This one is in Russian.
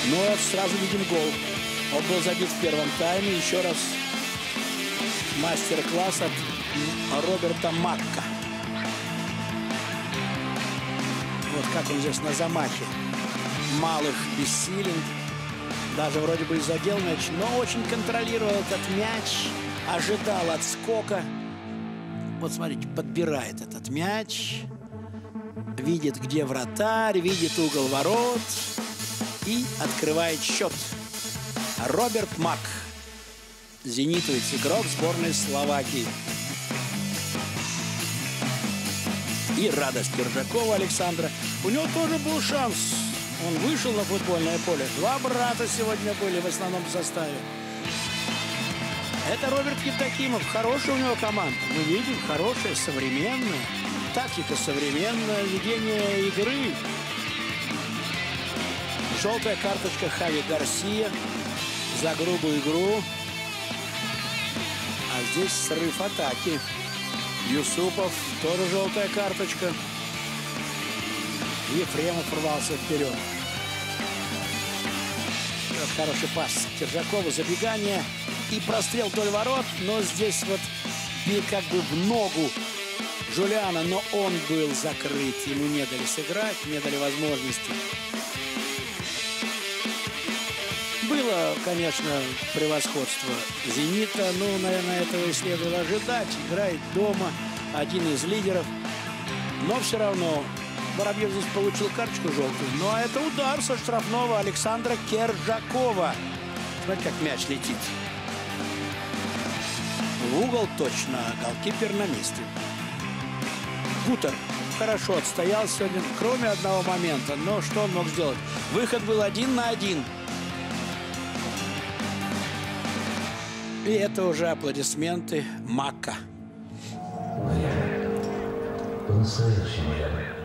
Но сразу видим гол. Он был забит в первом тайме. Еще раз мастер-класс от Роберта Макка. Вот как он здесь на замахе. Малых бессилен. Даже вроде бы и задел мяч, но очень контролировал этот мяч. Ожидал отскока. Вот смотрите, подбирает этот мяч. Видит, где вратарь, видит угол ворот. И открывает счет. Роберт Мак. Зенитовец, игрок сборной Словакии. И радость Киржакова Александра. У него тоже был шанс. Он вышел на футбольное поле. Два брата сегодня были в основном составе. Это Роберт Евдокимов. Хорошая у него команда. Мы видим, хорошая, современная. Тактика современная, ведение игры. Желтая карточка Хави Гарсия за грубую игру. А здесь срыв атаки. Юсупов, тоже желтая карточка. Ефремов рвался вперед. Хороший пас Киржакова, забегание и прострел вдоль ворот. Но здесь вот как бы в ногу Жулиана, но он был закрыт. Ему не дали сыграть, не дали возможности. Было, конечно, превосходство «Зенита». Ну, наверное, этого и следовало ожидать. Играет дома, один из лидеров. Но все равно Воробьев здесь получил карточку желтую. Ну, а это удар со штрафного Александра Киржакова. Смотрите, как мяч летит. В угол точно. Голкипер на месте. Гутер хорошо отстоял сегодня, кроме одного момента. Но что он мог сделать? Выход был 1 на 1. И это уже аплодисменты Мака. По-настоящему я